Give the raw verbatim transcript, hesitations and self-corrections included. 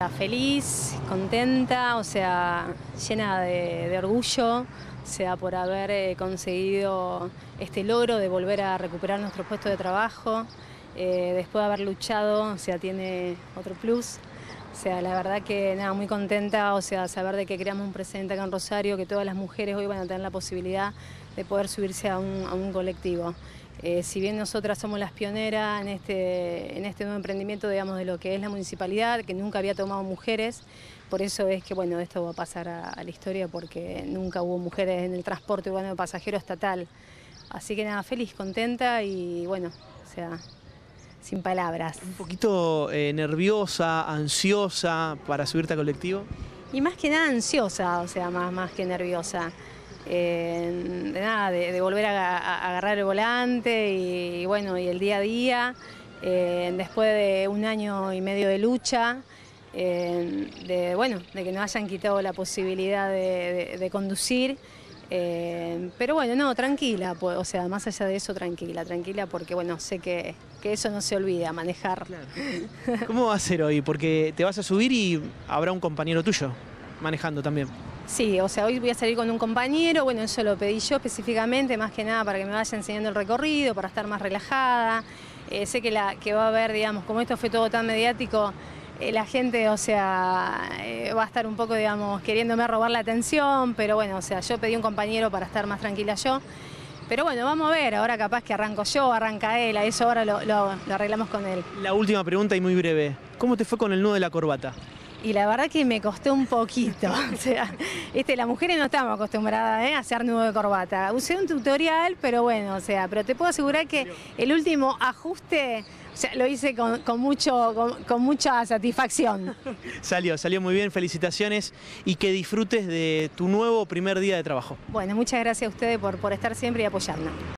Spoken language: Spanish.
nada, feliz, contenta, o sea, llena de, de orgullo, o sea, por haber eh, conseguido este logro de volver a recuperar nuestro puesto de trabajo, eh, después de haber luchado, o sea, tiene otro plus. O sea, la verdad que nada, muy contenta, o sea, saber de que creamos un precedente acá en Rosario, que todas las mujeres hoy van a tener la posibilidad de poder subirse a un, a un colectivo. Eh, si bien nosotras somos las pioneras en este, en este nuevo emprendimiento, digamos, de lo que es la municipalidad, que nunca había tomado mujeres, por eso es que, bueno, esto va a pasar a, a la historia, porque nunca hubo mujeres en el transporte urbano de pasajeros estatal. Así que nada, feliz, contenta y, bueno, o sea, sin palabras. ¿Un poquito eh, nerviosa, ansiosa para subirte a colectivo? Y más que nada ansiosa, o sea, más, más que nerviosa. Eh, de nada, de, de volver a, a agarrar el volante y, y bueno, y el día a día, eh, después de un año y medio de lucha, eh, de, bueno, de que nos hayan quitado la posibilidad de, de, de conducir. Eh, pero bueno, no, tranquila, pues, o sea, más allá de eso, tranquila, tranquila, porque bueno, sé que, que eso no se olvida, manejar. Claro. ¿Cómo va a ser hoy? Porque te vas a subir y habrá un compañero tuyo manejando también. Sí, o sea, hoy voy a salir con un compañero, bueno, eso lo pedí yo específicamente, más que nada para que me vaya enseñando el recorrido, para estar más relajada. Eh, sé que, la, que va a haber, digamos, como esto fue todo tan mediático, eh, la gente, o sea, eh, va a estar un poco, digamos, queriéndome robar la atención, pero bueno, o sea, yo pedí un compañero para estar más tranquila yo. Pero bueno, vamos a ver, ahora capaz que arranco yo, arranca él, a eso ahora lo, lo, lo arreglamos con él. La última pregunta y muy breve, ¿cómo te fue con el nudo de la corbata? Y la verdad que me costó un poquito, o sea, este, las mujeres no estamos acostumbradas ¿eh? a hacer nudo de corbata. Usé un tutorial, pero bueno, o sea, pero te puedo asegurar que el último ajuste, o sea, lo hice con, con, mucho, con, con mucha satisfacción. Salió, salió muy bien, felicitaciones y que disfrutes de tu nuevo primer día de trabajo. Bueno, muchas gracias a ustedes por, por estar siempre y apoyarnos.